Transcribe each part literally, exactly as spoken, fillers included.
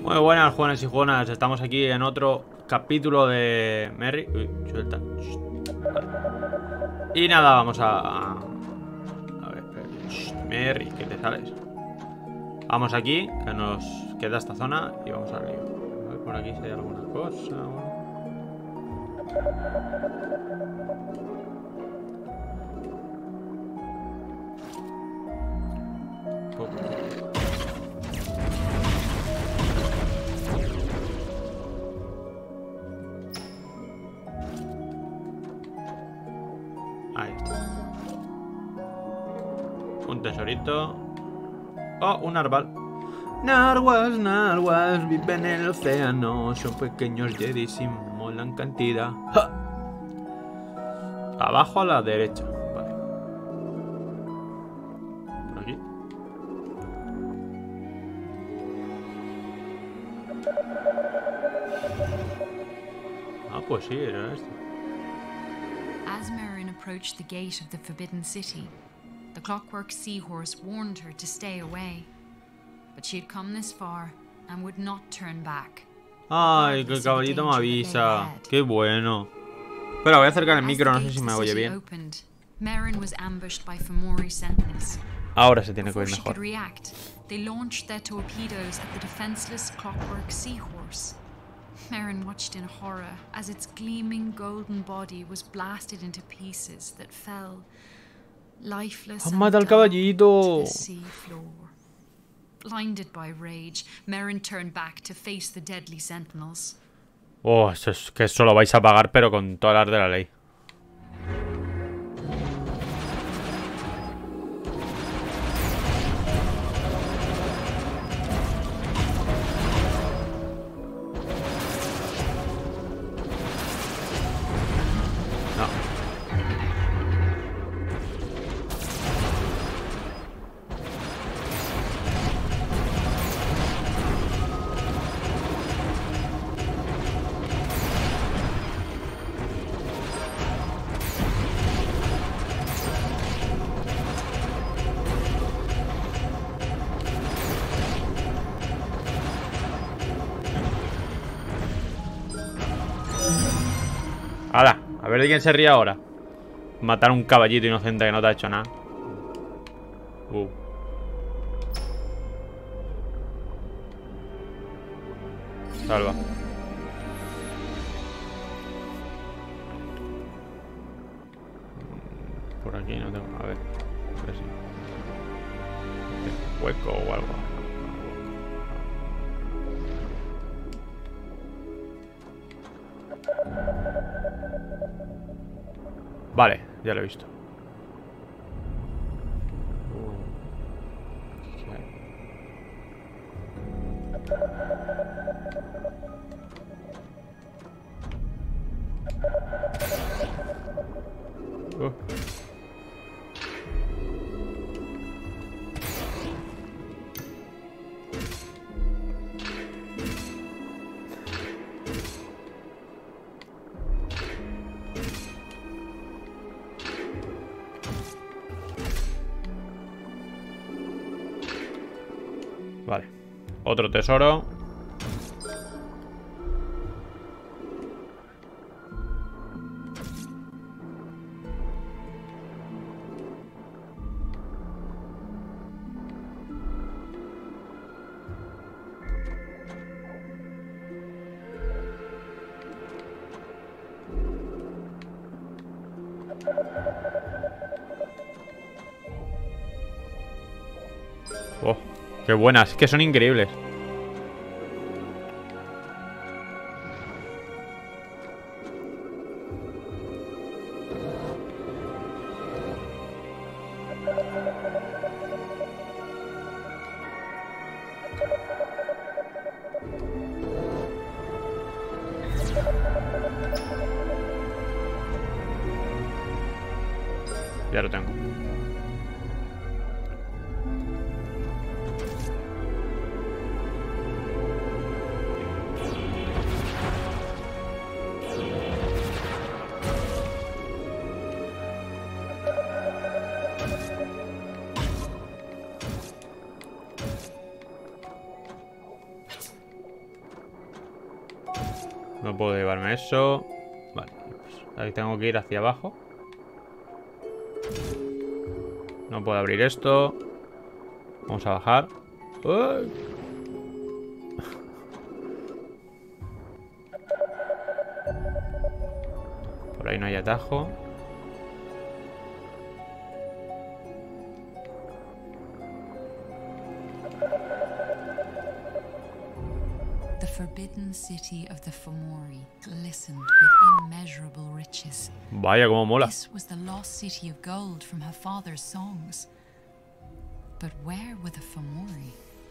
Muy buenas, jugones y jugonas. Estamos aquí en otro capítulo de Merry. Uy, suelta. Vale. Y nada, vamos a... A ver, Shh, Merry, que te sales. Vamos aquí, que nos queda esta zona y vamos al río. A ver por aquí si hay alguna cosa. Ahí está. Un tesorito. Oh, un narval. Narwhals, narwhals viven en el océano. Son pequeños Jedi, simulan cantidad. ¡Ja! Abajo a la derecha. Vale. Por aquí. Ah, pues sí, era esto. As Merrin approached the gate of the Forbidden City, the Clockwork Seahorse warned her to stay away. But she had come this far and would not turn back. Ay, que el caballito me avisa. Qué bueno. Espera, voy a acercar el micro, no sé si me oye bien. Merrin was ambushed by Fomori sentinels. Ahora se tiene que oír Before she could mejor. react, they launched their torpedoes at the defenseless Clockwork Seahorse. Merrin watched in horror as its gleaming golden body was blasted into pieces that fell lifeless and ¡Mata al dull caballito! to the sea floor. Blinded by rage, Merrin turned back to face the deadly sentinels. Oh, eso es que eso lo vais a pagar, pero con todas las de la ley. No. ¡Hala! A ver de quién se ríe ahora. Matar a un caballito inocente que no te ha hecho nada. Uh. Salva. Por aquí no tengo. A ver. A ver si. Hueco o algo. Vale, ya lo he visto. Uh. Vale. Otro tesoro. Oh, qué buenas, es que son increíbles. Ya lo tengo. No puedo llevarme eso. Vale, pues ahí tengo que ir hacia abajo. No puedo abrir esto. Vamos a bajar. ¡Uy! Por ahí no hay atajo. The forbidden city of the Fomori glistened with immeasurable riches. Vaya, como mola. This was the lost city of gold from her father's songs. But where were the Fomori?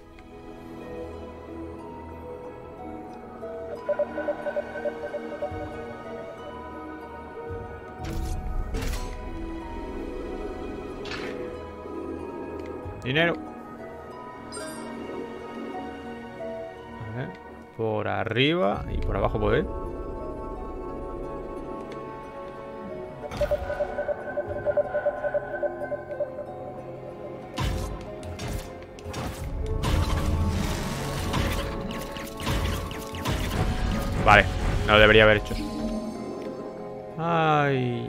Dinero. A ver. Por arriba y por abajo puede ir. Vale, no lo debería haber hecho. Ay.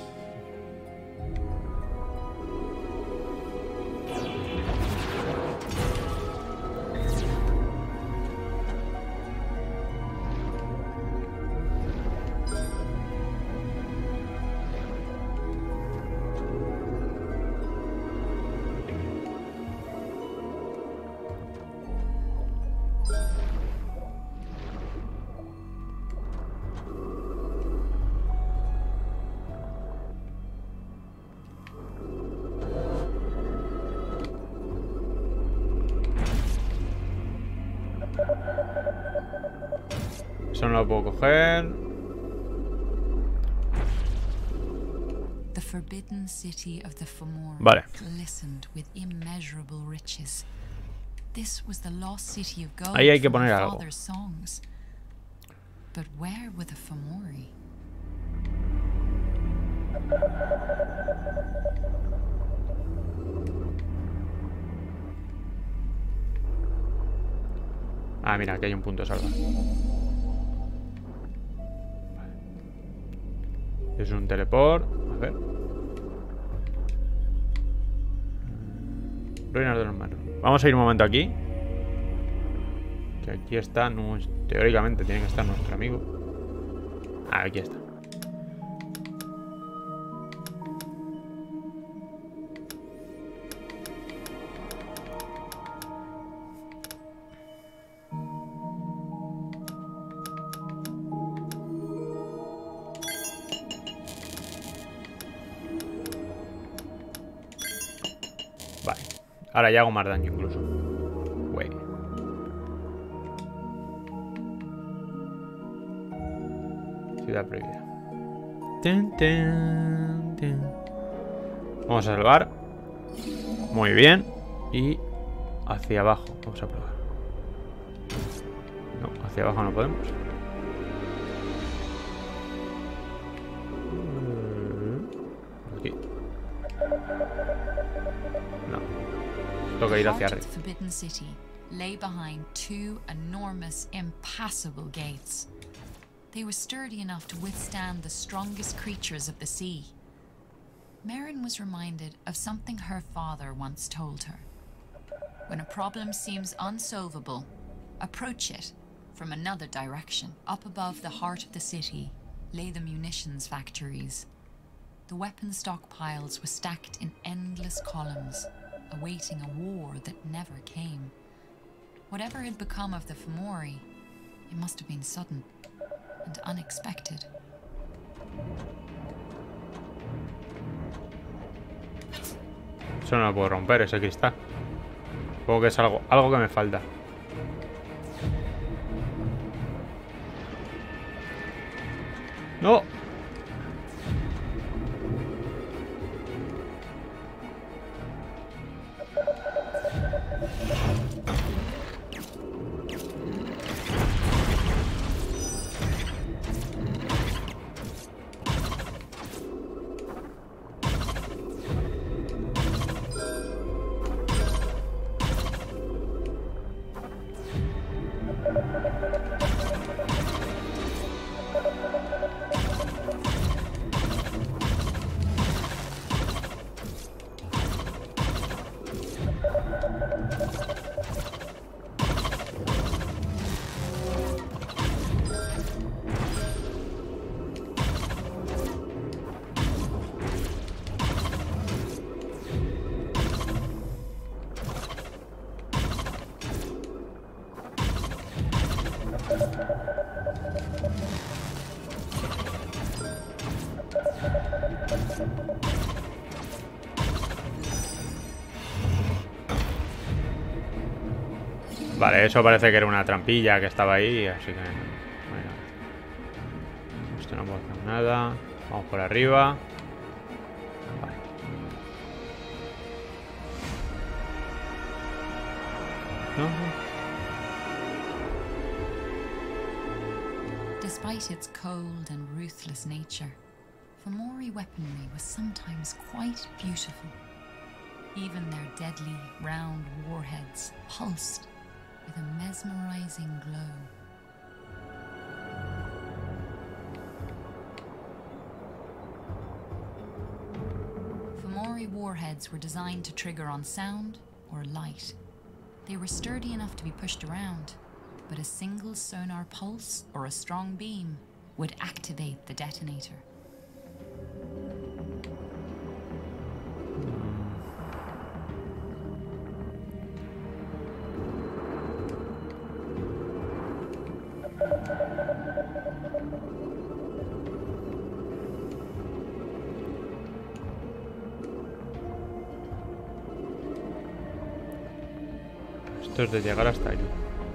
Eso no lo puedo coger. The forbidden city of the Fomori Vale. glistened with immeasurable riches. This was the lost city of gold Ahí hay que from poner her algo. father's songs. But where were the Fomori? Ah, mira, aquí hay un punto de salva. Vale. Es un teleport. A ver. Ruinas de los manos. Vamos a ir un momento aquí. Que aquí está. nues- Teóricamente tiene que estar nuestro amigo. Ah, aquí está. Vale. Ahora ya hago más daño incluso. Güey. Ciudad prohibida. Tin, tin, tin. Vamos a salvar. Muy bien. Y hacia abajo. Vamos a probar. No, hacia abajo no podemos. Aquí. No. Toca ir hacia The heart arriba. of the forbidden city lay behind two enormous, impassable gates. They were sturdy enough to withstand the strongest creatures of the sea. Merrin was reminded of something her father once told her. When a problem seems unsolvable, approach it from another direction. Up above the heart of the city lay the munitions factories. The weapon stockpiles were stacked in endless columns, awaiting a war that never came. Whatever had become of the Fomori, it must have been sudden and unexpected. Eso no lo puedo romper, ese cristal. Supongo que es algo, algo que me falta. ¡No! Vale, eso parece que era una trampilla que estaba ahí, así que... Bueno. Esto no puedo hacer nada. Vamos por arriba. Vale. No, no. Despite its cold and ruthless nature, Fomori weaponry was sometimes quite beautiful. Even their deadly, round warheads pulsed with a mesmerizing glow. Fomori warheads were designed to trigger on sound or light. They were sturdy enough to be pushed around, but a single sonar pulse or a strong beam would activate the detonator. Esto es de llegar hasta allí.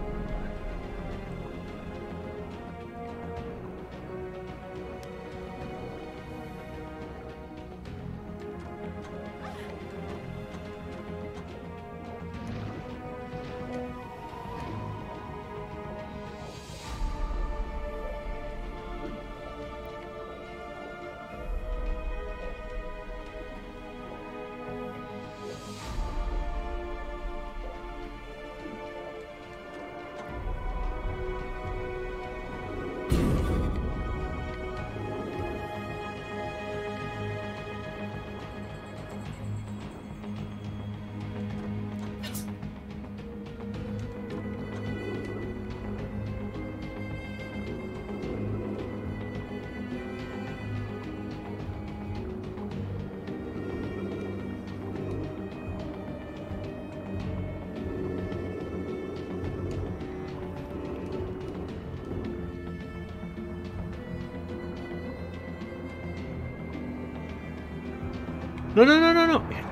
No, no, no, no, no. Mierda.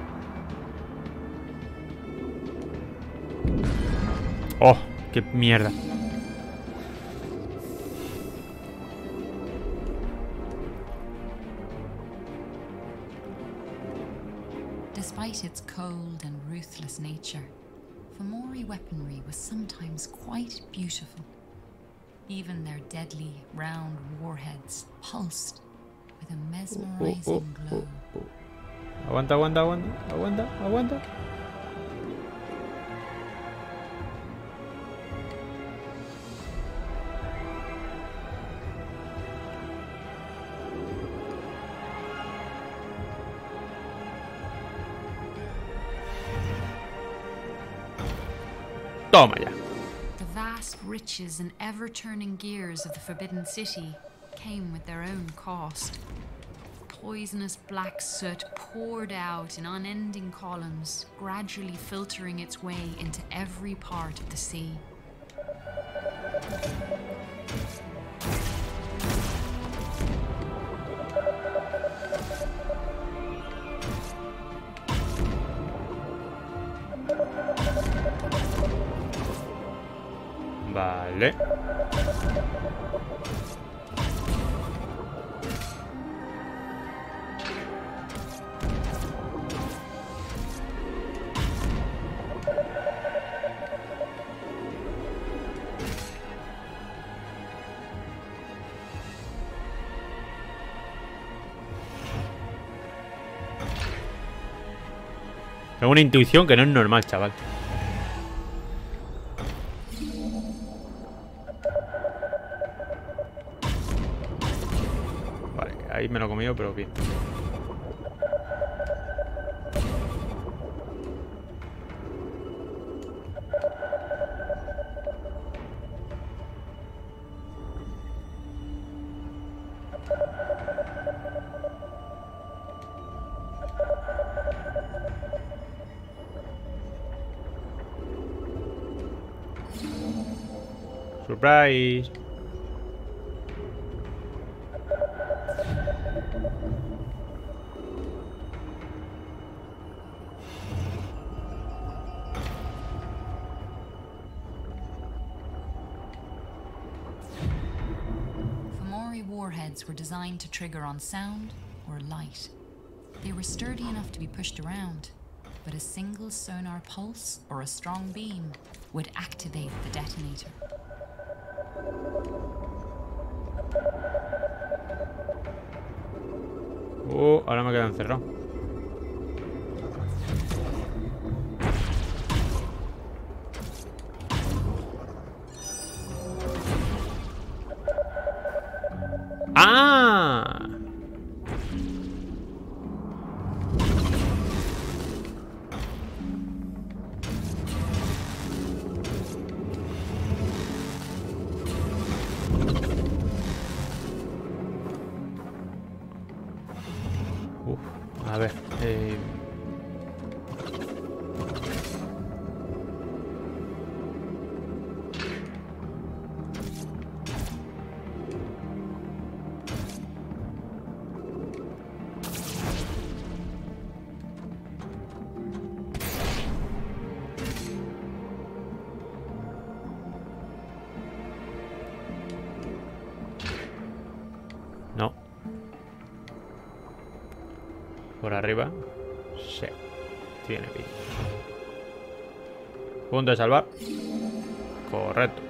Oh, qué mierda. Despite its cold and ruthless nature, Fomori weaponry was sometimes quite beautiful. Even their deadly, round warheads pulsed with a mesmerizing glow. Aguanta, aguanta, aguanta, aguanta, aguanta. Toma ya. The vast riches and ever-turning gears of the Forbidden City came with their own cost. Poisonous black soot poured out in unending columns, gradually filtering its way into every part of the sea. Vale. Tengo una intuición que no es normal, chaval. Vale, ahí me lo he comido, pero bien. Surprise. Fomori warheads were designed to trigger on sound or light. They were sturdy enough to be pushed around, but a single sonar pulse or a strong beam would activate the detonator. Uh, ahora me quedo encerrado. ¡Ah! Uf, a ver. Eh... No. Por arriba. Sí. Tiene pinta. Punto de salvar. Correcto.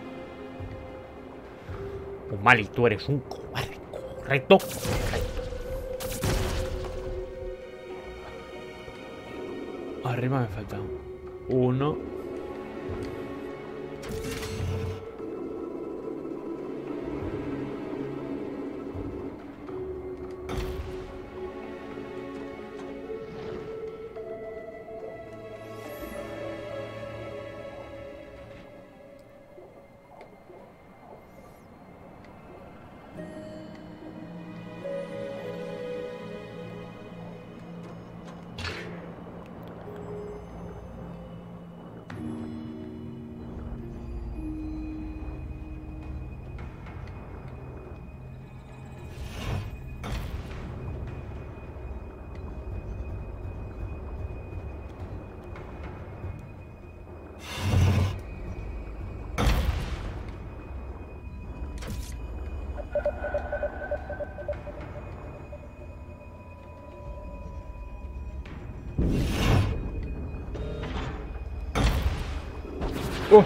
Mali, tú eres un cobarde. Correcto. Correcto. Arriba me falta uno. ¡Oh!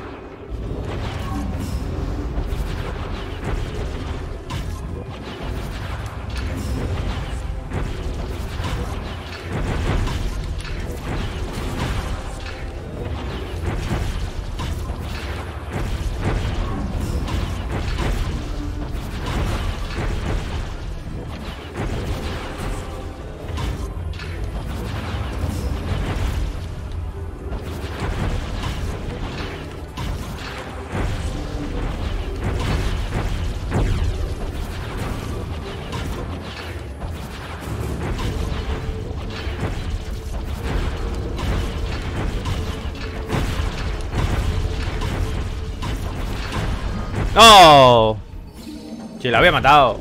¡No! Si la había matado.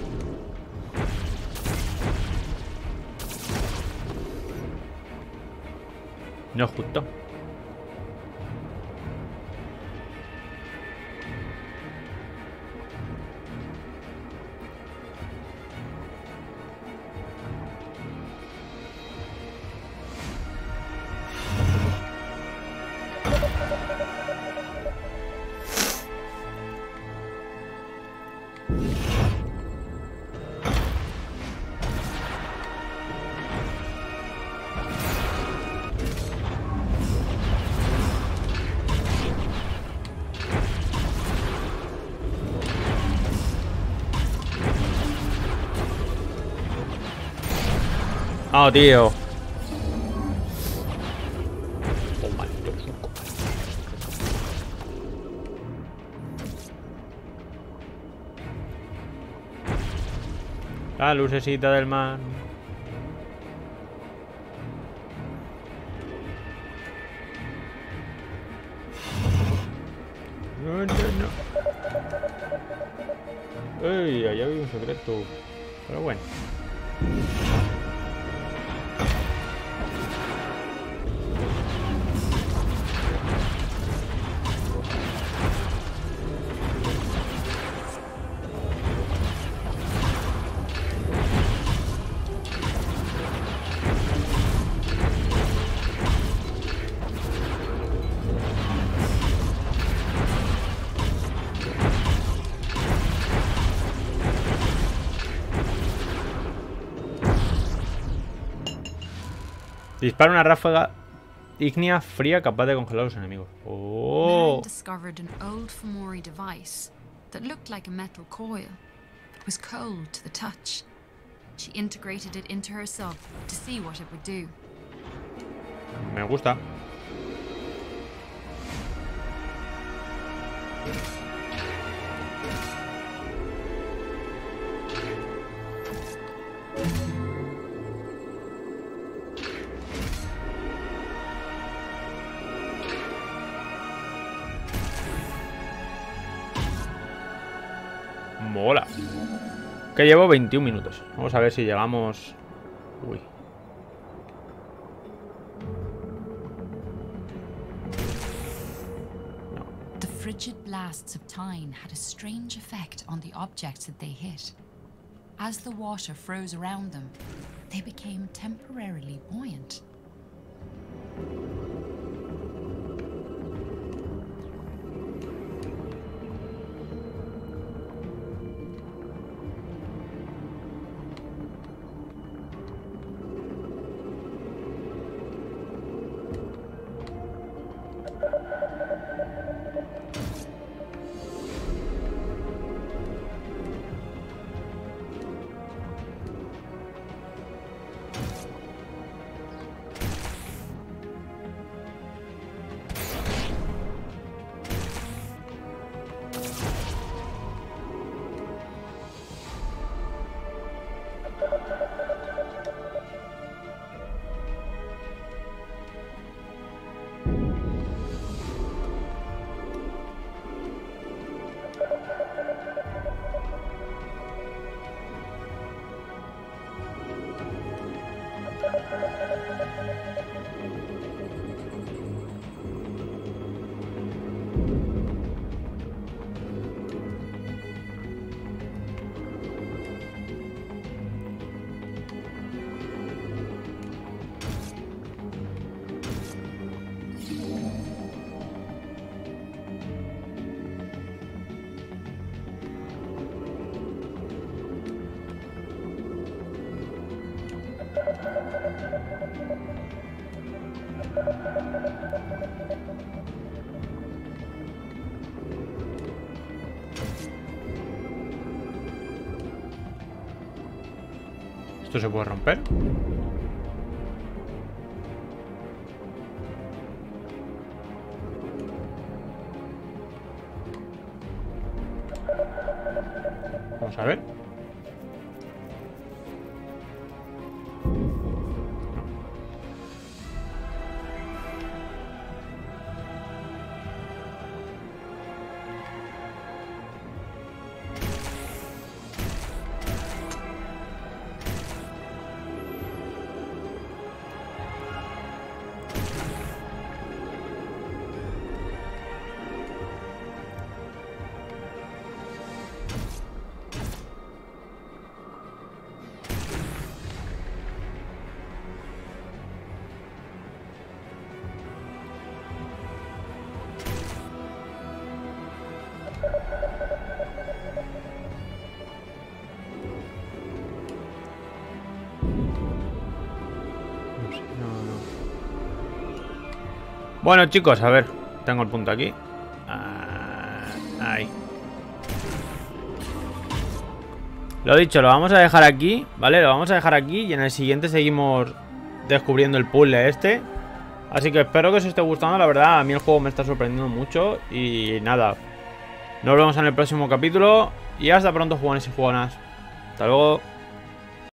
No es justo. Oh, tío. Oh, maldito suco. La lucecita del mar. No, no, no. Uy, allá había un secreto. Pero bueno. Dispara una ráfaga ígnea fría capaz de congelar a los enemigos. Oh. Merrin discovered an old Fomori device that looked like a metal coil, but was cold to the touch. She integrated it into her sub to see what it would do. Me gusta. Mola. Que llevo veintiún minutos. Vamos a ver si llegamos. Uy. No. The frigid blasts of Tyne had a strange effect on the objects that they hit. As the water froze around them, they became temporarily buoyant. ¿Esto se puede romper? Vamos a ver. Bueno, chicos, a ver. Tengo el punto aquí. Ah, ahí. Lo dicho, lo vamos a dejar aquí, ¿vale? Lo vamos a dejar aquí y en el siguiente seguimos descubriendo el puzzle este. Así que espero que os esté gustando, la verdad. A mí el juego me está sorprendiendo mucho. Y nada. Nos vemos en el próximo capítulo. Y hasta pronto, jugones y jugonas. Hasta luego.